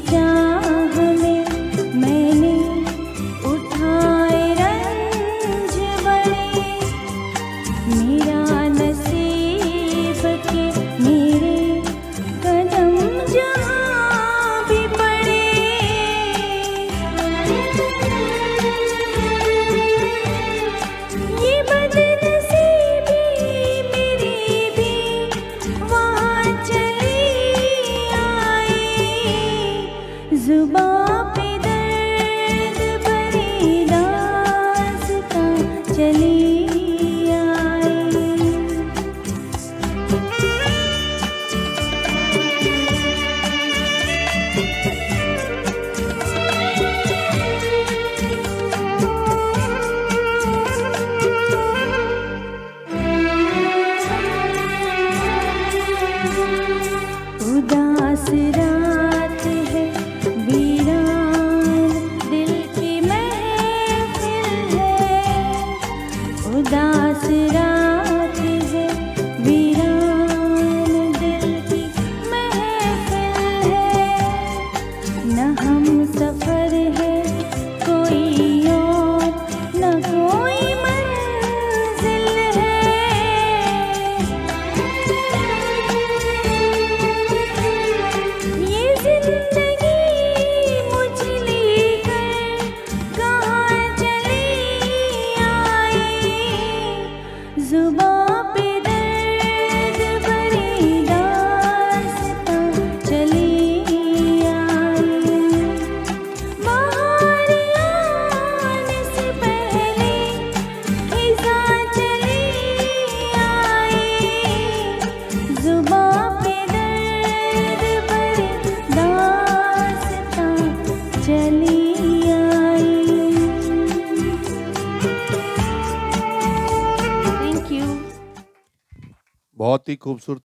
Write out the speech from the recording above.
चाह में मैंने उठाए रंज बड़े, मेरा नसीब के मेरे कदम जहाँ भी पड़े। ये बदनसीबी मेरी भी वहाँ चली आई, जुबां पे दर्द भरी दास्तां चली उदास रात है, वीरान दिल की महफिल है। उदास रात है, वीरान दिल की महफिल है। न हम सफर है कोई और, न कोई मंजिल है। ये जिंदगी मुझ लेकर कहाँ चली आई, जुबां पे दर्द भरी दास्तां चली आई। बाहर आने से पहले खिज़ां चली आई, जुबां पे दर्द भरी दास्तां चली आई। Thank you. बहुत ही खूबसूरत